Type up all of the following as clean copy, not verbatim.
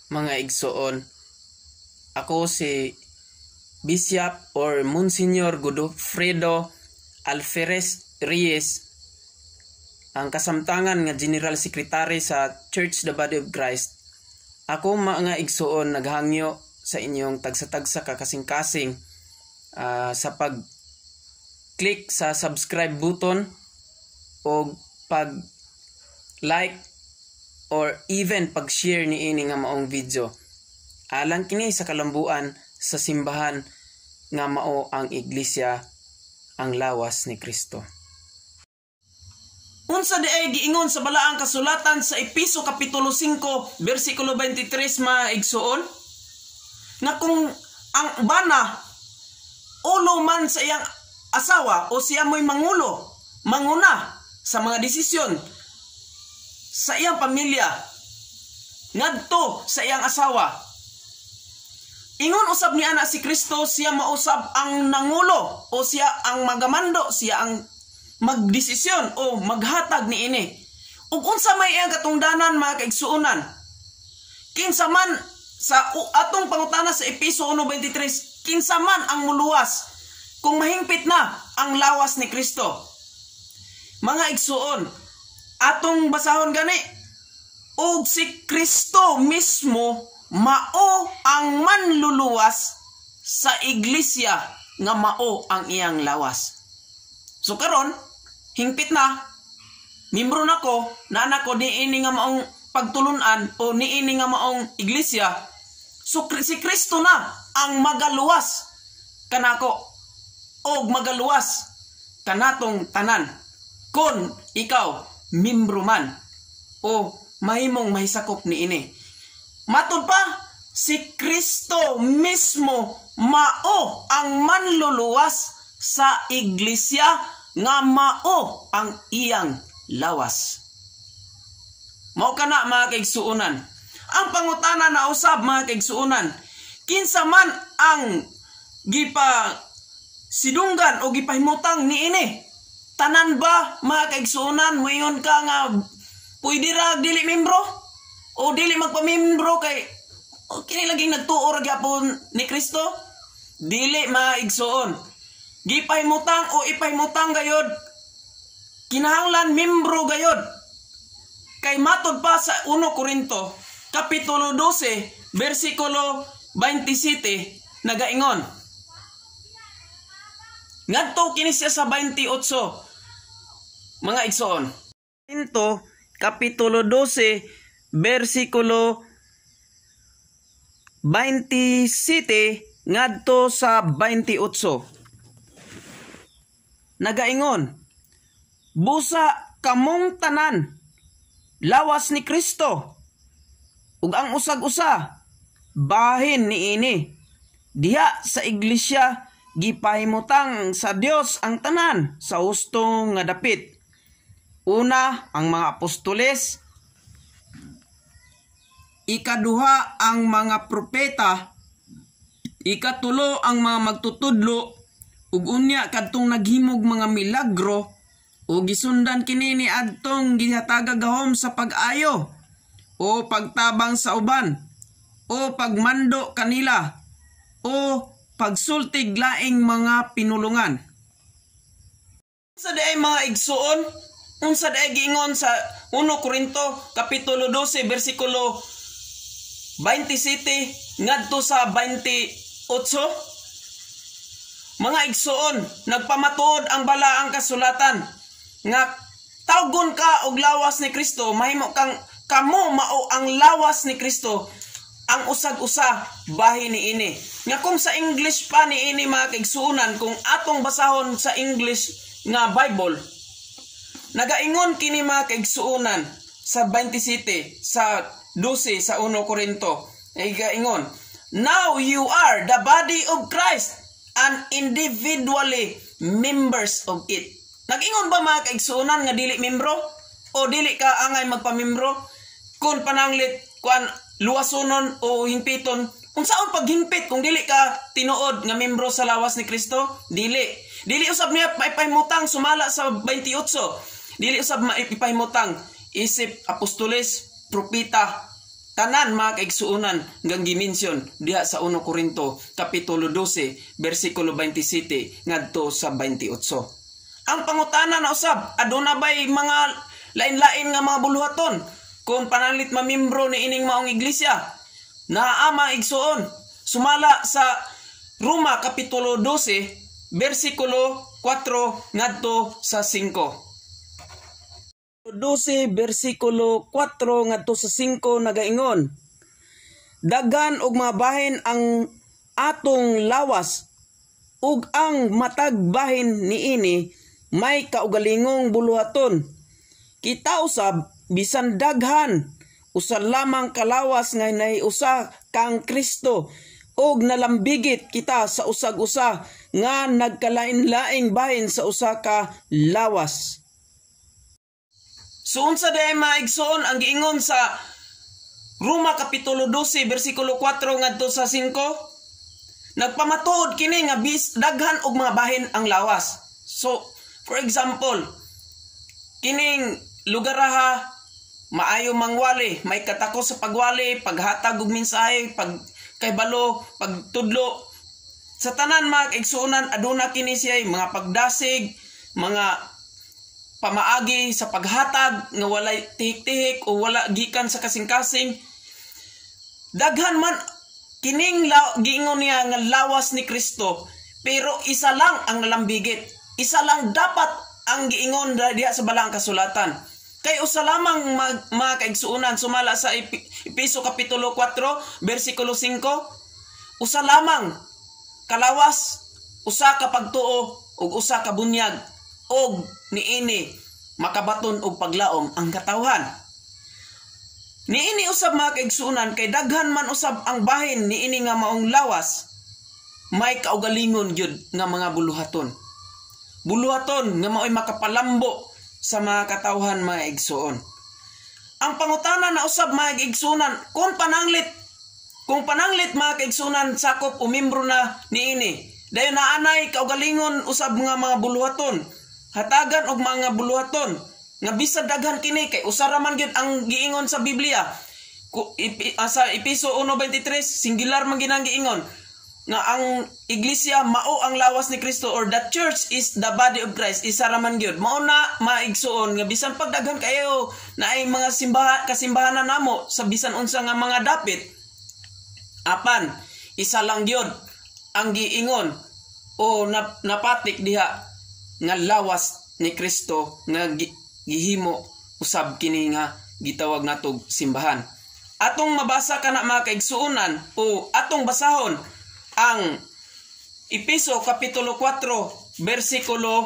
mga igsoon. Ako si Bishop or Monsignor Godofredo Alferez Reyes, ang kasamtangan nga General Secretary sa Church the Body of Christ. Ako mga igsoon naghangyo sa inyong tagsa-tagsa kakasing-kasing sa pag-click sa subscribe button o pag-like or even pag-share niini nga maong video. Alang kini sa kalambuan sa simbahan nga mao ang iglesia, ang lawas ni Kristo. Unsa di ay giingon sa balaang kasulatan sa Episo Kapitulo 5 versikulo 23 mga igsoon, nga kung ang bana ulo man sa iyang asawa o siya mo'y manguna sa mga desisyon sa iyang pamilya ngadto sa iyang asawa, ingon usab ni ana si Kristo, siya mausab ang nangulo o siya ang magamando, siya ang magdesisyon o maghatag niini. Ug unsa may iyang katungdanan mga kaigsuonan, kinsa man sa atong pangutana sa Episo 1:23, kinsa man ang muluwas kung mahingpit na ang lawas ni Kristo. Mga igsuon, atong basahon gani, ug si Kristo mismo mao ang manluluwas sa iglesia nga mao ang iyang lawas. So karon, hingpit na, membro nako, na nako niini nga maong pagtulunan o niini nga maong iglesia. So si Kristo na ang magaluwas kanako o magaluwas kanatong tanan kun ikaw membro man o mahimong mahisakop niini. Matud pa, si Kristo mismo mao ang manluluwas sa iglesia nga mao ang iyang lawas. Mao kana mga kaigsuonan. Ang pangutana na usab mga kaigsuonan, kinsa man ang gipa sidunggan o gipahimutang niini? Tanan ba mga kaigsuonan moingon ka nga pwede ra dili membro o dili magpamembro kay kini laging nagtuo ra gyapon ni Kristo? Dili mga igsuon. Gipahimutang o ipahimutang gayod, kinahanglan membro gayod. Kay matud pa sa 1 Korinto Kapitulo 12 versikulo 27 nagaingon. Ngadto kini siya sa 28 mga igsoon. Korinto Kapitulo 12 versikulo 27 ngadto sa 28 nagaingon, busa kamong tanan lawas ni Kristo, ug ang usag-usa bahin niini. Diha sa iglesia gipahimutang sa Dios ang tanan sa husto nga dapit. Una, ang mga apostoles. Ikaduha, ang mga propeta. Ikatulo, ang mga magtutudlo. Ug unya kadtong naghimog mga milagro o gisundan kini ni adtong gihatagag gahom sa pag-ayo o pagtabang sa uban o pagmando kanila o pagsultig laing mga pinulungan. Unsa day mga igsuon? Unsa day giingon sa 1 Korinto Kapitulo 12 versikulo 27 ngadto sa 28? Mga igsuon, nagpamatuod ang balaang kasulatan nga tawgon ka og lawas ni Kristo, mahimo kang kamo mao ang lawas ni Kristo, ang usag-usa bahin niini. Nga kung sa English pa niini mga kaigsuonan, kung atong basahon sa English nga Bible, nagaingon kini mga kaigsuonan sa 27 sa 12 sa 1 Korinto. Nagaingon, now you are the body of Christ and individually members of it. Nag-ingon ba mga kaigsuonan nga dili membro? O dili ka angay magpamembro? Kung pananglit, kuan luwasonon o hingpiton, unsaon paghingpit kung dili ka tinuod nga membro sa lawas ni Kristo? Dili. Dili usab niya maipahimutang sumala sa 28. Dili usab maipahimutang isip apostoles, propeta, tanan mga kaigsuunan ngang gimensyon diha sa 1 Korinto kapitulo 12 bersikulo 27 ngadto sa 28. Ang pangutana na usab, aduna bay mga lain-lain nga mga buluhaton kung pananglit mamembro ni ining maong iglesia? Naa mga igsuon, sumala sa Roma kapitulo 12 bersikulo 4 ngadto sa 5. 12 bersikulo 4 ngadto sa 5 nagaingon, daghan og mga bahin ang atong lawas ug ang matag bahin niini may kaugalingong buluhaton. Kita usab bisan daghan usa lamang kalawas nga nahiusa kang Kristo ug nalambigit kita sa usag-usa nga nagkalain-laing bahin sa usa ka lawas. So unsa day maigsoon ang giingon sa Roma kapitulo 12 bersikulo 4 ngadto sa 5? Nagpamatuod kini nga daghan og mga bahin ang lawas. So for example, kining lugar ha maayo mangwali, may katako sa pagwali, paghatag og mensahe, pagkaybalo, pagtudlo. Sa tanan mga kaigsuonan aduna kini siya mga pagdasig, mga pamaagi sa paghatag nga walay tihik-tihik o wala gikan sa kasing-kasing. Daghan man kining giingon niya nga lawas ni Kristo, pero isa lang ang nalambigit. Isa lang dapat ang giingon diha sa balang kasulatan. Kay usa lamang mga kaigsuonan sumala sa Epeso kapitulo 4 bersikulo 5, usa lamang kalawas, usa ka pagtuo ug usa ka bunyag, og niini makabaton og paglaom ang katawhan. Niini usab mga kaigsuonan kay daghan man usab ang bahin niini nga maong lawas, may kaugalingon gyud nga mga buluhaton. Buluhaton nga mao'y makapalambo sa mga katawhan mga igsuon. Ang pangutana na usab mga igsuonan, kung pananglit mga kaigsuonan sakop o membro na niini, dayon naanay kaugalingon usab mga buluhaton, hatagan og mga buluhaton nga bisag daghan kini kay usa ra man gyud ang giingon sa Biblia. Sa Epeso 1:23 singular man ginang giingon nga ang iglesia mao ang lawas ni Kristo, or the church is the body of Christ. Isa ra man gyud mao na maigsuon nga bisan pagdaghan kayo na ay mga kasimbahanan namo sa bisan unsa nga mga dapit, apan isa lang gyud ang giingon o napatik diha nga lawas ni Kristo nga gihimo usab kini nga gitawag natog simbahan. Atong mabasa kana mga kaigsuonan o atong basahon ang Epeso kapitulo 4 bersikulo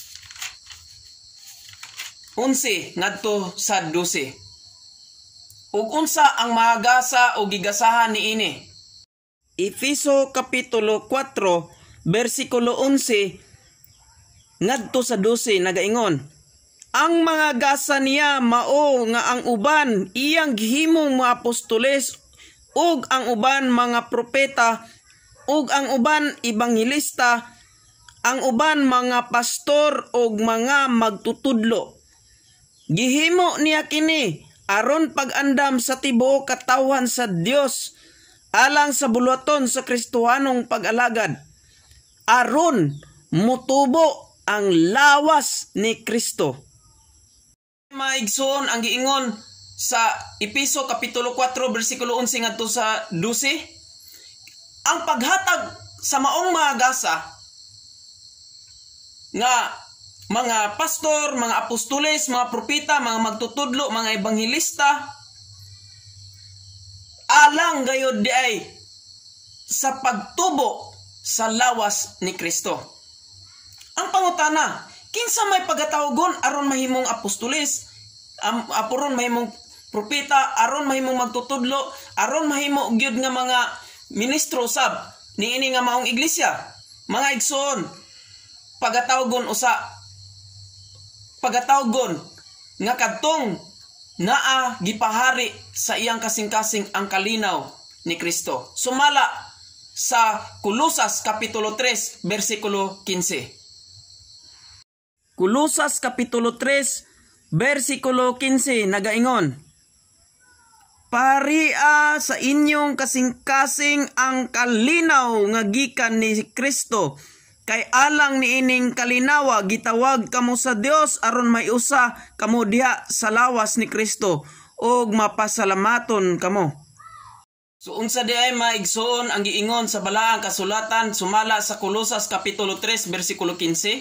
11 ngadto sa 12. Ug unsa ang mahagasa o gigasahan niini? Epeso kapitulo 4 bersikulo 11 ngadto sa 12 nagaingon, ang mga gasa niya mao nga ang uban iyang gihimong mga apostoles ug ang uban mga propeta ug ang uban ebanghelista, ang uban mga pastor ug mga magtutudlo. Gihimo niya kini aron pag-andam sa tibuok katawhan sa Dios alang sa buluhaton sa Kristohanong pag-alagad, aron mutubo ang lawas ni Kristo. Maigsoon ang giingon sa Epeso kapitulo 4 bersikulo 11 ngadto sa 12. Ang paghatag sa maong mga gasa nga mga pastor, mga apostoles, mga propeta, mga magtutudlo, mga ebanghelista, alang gayud di ay sa pagtubo sa lawas ni Kristo. Ang pangutana, kinsa may pagatawgon aron mahimong apostoles, aron mahimong propeta, aron mahimong magtutudlo, aron mahimo gyud nga mga ministro sab niini nga maong iglesia? Mga igsoon, pagatawgon nga kadtong naa gipahari sa iyang kasing-kasing ang kalinaw ni Kristo. Sumala sa Kolosas kapitulo 3 bersikulo 15. Kolosas kapitulo 3 bersikulo 15 nagaingon, paria sa inyong kasing-kasing ang kalinaw nga gikan ni Kristo. Kay alang niining kalinawa gitawag kamo sa Dios aron may usa kamo diha sa lawas ni Kristo ug mapasalamaton kamo. So unsa di ay maigsoon ang giingon sa balaang kasulatan sumala sa Kolosas kapitulo 3 bersikulo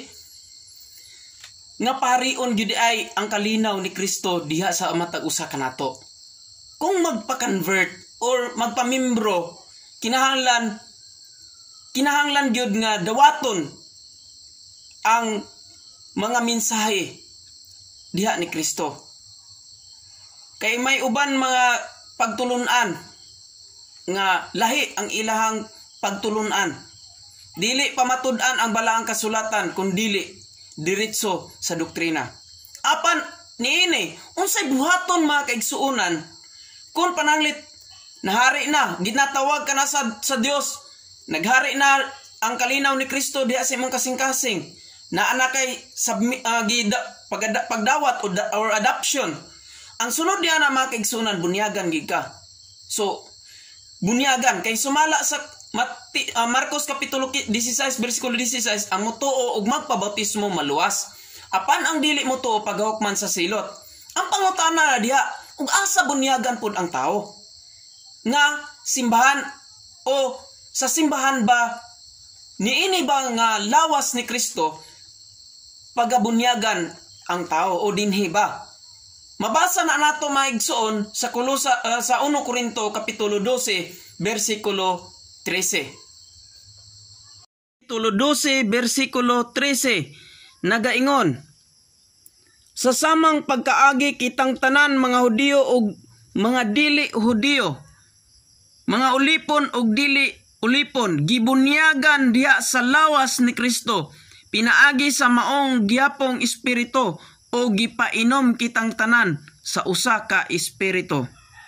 15 nga parion gyud ay ang kalinaw ni Kristo diha sa matag usa kanato. Kung magpa-convert or magpamimbro kinahanglan gyud nga dawaton ang mga mensahe diha ni Kristo. Kay may uban mga pagtulunan nga lahi ang ilahang pagtulunan. Dili pamatud-an ang balaang kasulatan kun dili diretso sa doktrina. Apan niini unsay buhaton mga kaigsuonan kun pananglit nahari na ginatawag ka na sa Dios. Naghari na ang kalinaw ni Kristo diha sa imong kasing-kasing na ana kay pagdawat or adoption. Ang sunod diha na mga kaigsuonan bunyagan gid ka. So bunyagan kay sumala sa Marcos kapitulo 16 bersikulo 16 ang motuo og magpabautismo maluwas. Apan ang dili motuo paghawkman sa silot. Ang pangutana diha ug asa bunyagan pud ang tao? Nga simbahan o sa simbahan ba niini ba nga lawas ni Kristo pagabunyagan ang tao o dinhi ba? Mabasa na nato maigsoon sa sa 1 Korinto kapitulo 12 bersikulo 13. Kapitulo 12 bersikulo 13 nagaingon, sa samang pagkaagi kitang tanan mga Hudiyo ug mga dili Hudiyo, mga ulipon ug dili ulipon, gibunyagan diha sa lawas ni Kristo, pinaagi sa maong gihapong espiritu o gipainom kitang tanan sa usa ka espiritu.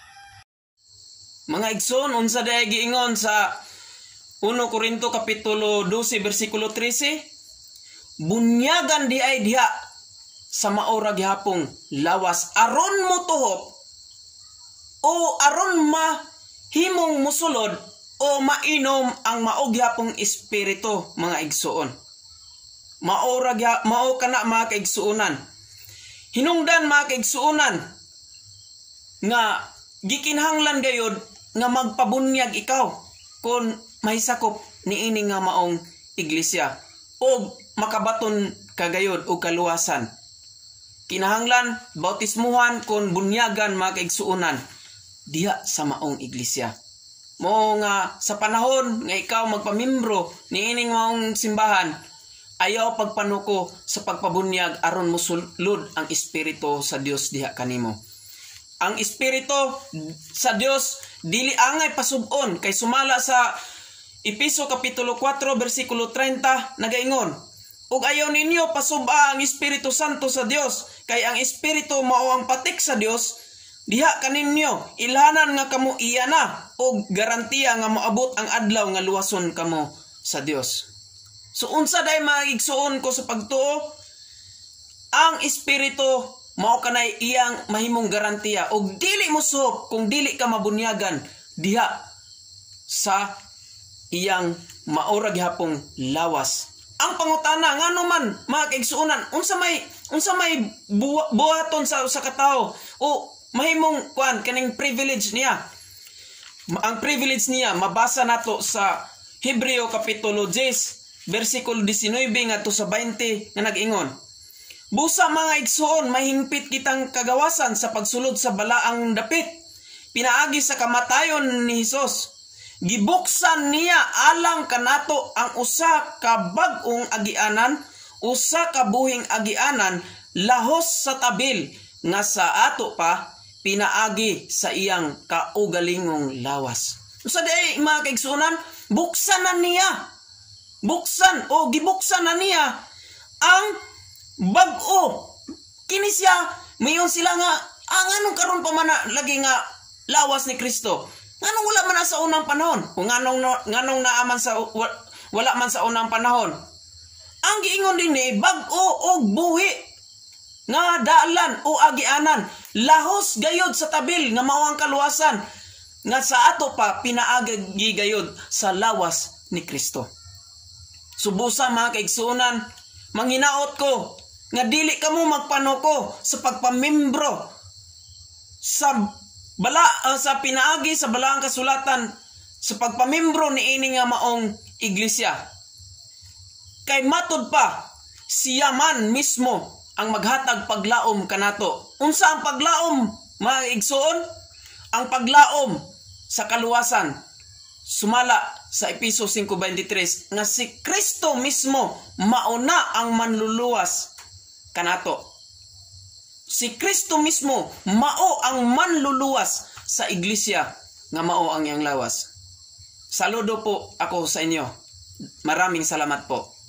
Mga igsoon, unsa day giingon sa 1 Korinto kapitulo 12 bersikulo 13, bunyagan di ay diha sa maora gihapong lawas aron mo tuhop o aron mahimong musulod o mainom ang maog gihapong espiritu mga igsuon. Mao kana mga kaigsuonan. Hinungdan mga kaigsuonan nga gikinahanglan gayud nga magpabunyag ikaw kung mahisakop niini nga maong iglesia o makabaton kagayod o kaluwasan. Kinahanglan bautismuhan kung bunyagan mga kaigsuonan diha sa maong iglesia. Mo nga sa panahon nga ikaw magpamimbro niining maong simbahan, ayaw pagpanuko sa pagpabunyag aron mosulod ang espiritu sa Dios diha kanimo. Ang espiritu sa Dios dili angay pasub-on kay sumala sa Epeso kapitulo 4 bersikulo 30 nagaingon, ug ayaw ninyo pasuba ang Espiritu Santo sa Dios kay ang espiritu mao ang patik sa Dios. Diha kaninyo ilhanan nga kamo iya na og garantiya nga moabot ang adlaw nga luwason kamo sa Dios. So unsa day magigsuon ko sa pagtuo? Ang espiritu mao kanay iyang mahimong garantiya og dili mo suhop kung dili ka mabunyagan diha sa iyang maura gihapong lawas. Ang pangutana ngano man mga kaigsuonan, unsa may buhaton sa katawo o mahimong kaning privilege niya. Ang privilege niya mabasa nato sa Hebreo kapitulo 10 bersikulo 19 ngadto sa 20 nga nag-ingon, busa mga igsuon mahingpit kitang kagawasan sa pagsulod sa balaang dapit pinaagi sa kamatayon ni Hesus. Gibuksan niya alang kanato ang usa ka bag-ong agianan, usa ka buhing agianan lahos sa tabil nga sa ato pa pinaagi sa iyang kaugalingong lawas. Usa day mga kaigsuonan, buksan na niya. Gibuksan na niya ang bag-o. Kini siya, mayon sila nga, anong karon pa man lagi nga lawas ni Kristo. Nganong wala man sa unang panahon? O nganong naaman sa wala man sa unang panahon? Ang giingon din ni bag-o og buhi nga dalan o agianan lahos gayod sa tabil nga mao ang kaluwasan nga sa ato pa pinaagi gayod sa lawas ni Kristo. Subusa mga kaigsunan, manghinaot ko nga dili kamo magpanoko sa pagpamimbro sa sa pinaagi sa balaang kasulatan sa pagpamimbro ni ini nga maong iglesia. Kay matud pa siya man mismo ang maghatag paglaom kanato. Unsa ang paglaom mga igsuon? Ang paglaom sa kaluwasan sumala sa Episo 5:23 nga si Kristo mismo mauna ang manluluwas kanato. Si Kristo mismo mao ang manluluwas sa iglesia nga mao ang iyang lawas. Saludo po ako sa inyo. Maraming salamat po.